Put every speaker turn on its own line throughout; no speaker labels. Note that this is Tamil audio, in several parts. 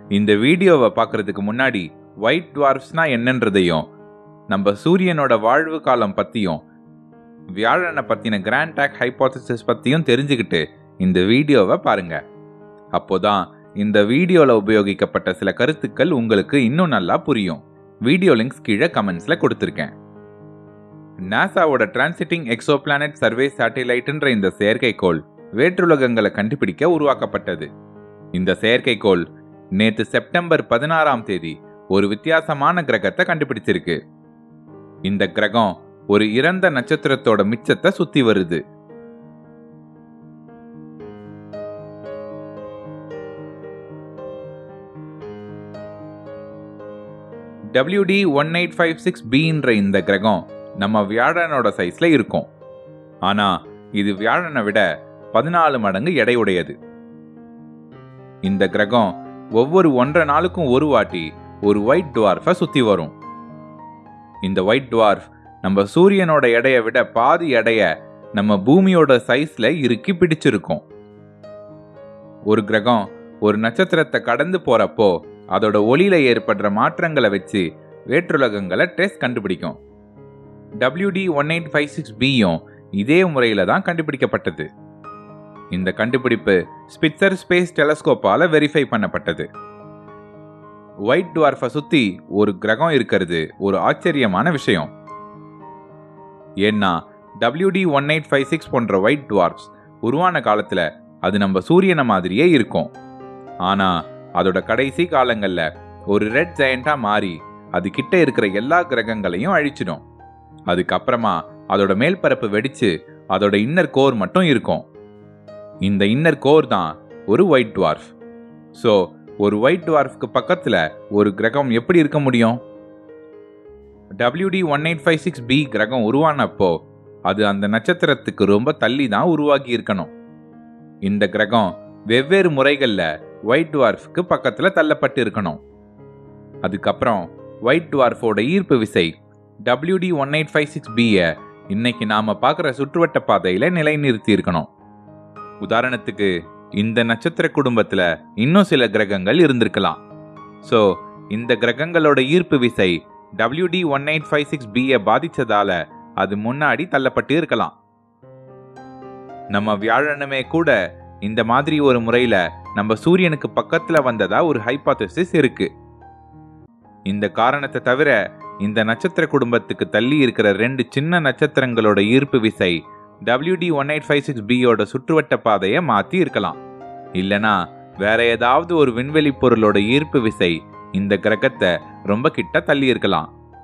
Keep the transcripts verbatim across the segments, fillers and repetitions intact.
இந்த வீடியோவை பார்க்கறதுக்கு முன்னாடி ஒயிட் டுவார்ஃப்ஸ்னா என்னன்றதையும் நம்ம சூரியனோட வாழ்வு காலம் பற்றியும் வியாழனை பற்றின கிராண்ட் டாக் ஹைபோதசிஸ் பற்றியும் தெரிஞ்சுக்கிட்டு இந்த வீடியோவை பாருங்க. அப்போதான் இந்த வீடியோவில் உபயோகிக்கப்பட்ட சில கருத்துக்கள் உங்களுக்கு இன்னும் நல்லா புரியும். வீடியோ லிங்க்ஸ் கீழே கமெண்ட்ஸில் கொடுத்துருக்கேன். நாசாவோட டிரான்சிட்டிங் எக்ஸோபிளானட் சர்வே சேட்டிலைட்ன்ற இந்த செயற்கைக்கோள் வேற்றுலகங்களை கண்டுபிடிக்க உருவாக்கப்பட்டது. இந்த செயற்கைக்கோள் நேற்று செப்டம்பர் பதினாறாம் தேதி ஒரு வித்தியாசமான கிரகத்தை கண்டுபிடிச்சிருக்கு. இந்த கிரகம் ஒரு இறந்த நட்சத்திரத்தோட மிச்சத்தை சுத்தி வருது. W D one eight five six பின்ற இந்த கிரகம் நம்ம வியாழனோட சைஸ்ல இருக்கும். ஆனா இது வியாழனை விட பதினாலு மடங்கு எடையுடையது. இந்த கிரகம் ஒவ்வொரு ஒன்றரை நாளுக்கும் ஒரு வாட்டி ஒரு ஒயிட் டுவார்ஃபை சுத்தி வரும். இந்த ஒயிட் டுவார்ஃப் நம்ம சூரியனோட எடையை விட பாதி எடைய நம்ம பூமியோட சைஸ்ல இறுக்கி பிடிச்சிருக்கும். ஒரு கிரகம் ஒரு நட்சத்திரத்தை கடந்து போறப்போ அதோட ஒளியில ஏற்படுற மாற்றங்களை வச்சு வேற்றுலகங்களை டெஸ்ட் கண்டுபிடிக்கும். W D one eight five six பியும் இதே முறையில தான் கண்டுபிடிக்கப்பட்டது. இந்த கண்டுபிடிப்பு ஸ்பிட்சர் ஸ்பேஸ் டெலஸ்கோப்பால வெரிஃபை பண்ணப்பட்டது. ஒயிட் டுவார்ஃபை சுத்தி ஒரு கிரகம் இருக்கிறது ஒரு ஆச்சரியமான விஷயம். ஏன்னா W D one eight five six போன்ற ஒயிட் டுவார்ஃப்ஸ் உருவான காலத்துல அது நம்ம சூரியனை மாதிரியே இருக்கும். ஆனா அதோட கடைசி காலங்கள்ல ஒரு ரெட் ஜெயண்டா மாறி அது கிட்ட இருக்கிற எல்லா கிரகங்களையும் அழிச்சிடும். அதுக்கப்புறமா அதோட மேல்பரப்பு வெடிச்சு அதோட இன்னர் கோர் மட்டும் இருக்கும். இந்த இன்னர் கோர் தான் ஒரு ஒயிட் டுவார்ஃப். ஸோ ஒரு ஒயிட் டுவார்ஃப்க்கு பக்கத்துல ஒரு கிரகம் எப்படி இருக்க முடியும்? W D one eight five six B கிரகம் உருவானப்போ அது அந்த நட்சத்திரத்துக்கு ரொம்ப தள்ளி தான் உருவாகி இருக்கணும். இந்த கிரகம் வெவ்வேறு முறைகள்ல ஒயிட் டுவார்ஃப்க்கு பக்கத்துல தள்ளப்பட்டு இருக்கணும். அதுக்கப்புறம் ஒயிட் டுவார்ஃபோட ஈர்ப்பு விசை W D one eight five six பியை இன்னைக்கு நாம பார்க்குற சுற்றுவட்ட பாதையில நிலைநிறுத்தி இருக்கணும். உதாரணத்துக்கு இந்த நட்சத்திர குடும்பத்துல இன்னும் சில கிரகங்கள் இருந்திருக்கலாம். ஸோ இந்த கிரகங்களோட ஈர்ப்பு விசை W D one eight five six பியை பாதிச்சதால அது முன்னாடி தள்ளப்பட்டு இருக்கலாம். நம்ம வியாழனுமே கூட இந்த மாதிரி ஒரு முறையில நம்ம சூரியனுக்கு பக்கத்துல வந்ததா ஒரு ஹைபோதசிஸ் இருக்கு. இந்த காரணத்தை தவிர இந்த நட்சத்திர குடும்பத்துக்கு தள்ளி இருக்கிற ரெண்டு சின்ன நட்சத்திரங்களோட ஈர்ப்பு விசை W D one eight five six பியோட சுற்றுவட்ட பாதையை மாத்தி இருக்கலாம். இல்லனா வேற ஏதாவது ஒரு விண்வெளி பொருளோட ஈர்ப்பு விசை இந்த கிரகத்தை ரொம்ப கிட்ட தள்ளி இருக்கலாம்.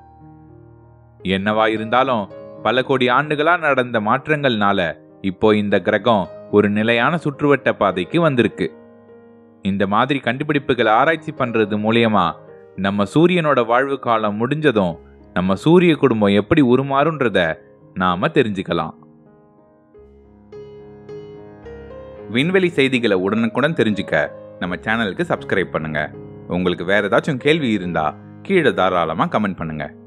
என்னவா இருந்தாலும் பல கோடி ஆண்டுகளா நடந்த மாற்றங்கள்னால இப்போ இந்த கிரகம் ஒரு நிலையான சுற்றுவட்ட பாதைக்கு வந்திருக்கு. இந்த மாதிரி கண்டுபிடிப்புகளை ஆராய்ச்சி பண்றது மூலியமா நம்ம சூரியனோட வாழ்வு காலம் முடிஞ்சதும் நம்ம சூரிய குடும்பம் எப்படி உருமாறுன்றத நாம தெரிஞ்சுக்கலாம். விண்வெளி செய்திகளை உடனுக்குடன் தெரிஞ்சுக்க நம்ம சேனலுக்கு சப்ஸ்கிரைப் பண்ணுங்க. உங்களுக்கு வேற ஏதாச்சும் கேள்வி இருந்தா கீழே தாராளமா கமெண்ட் பண்ணுங்க.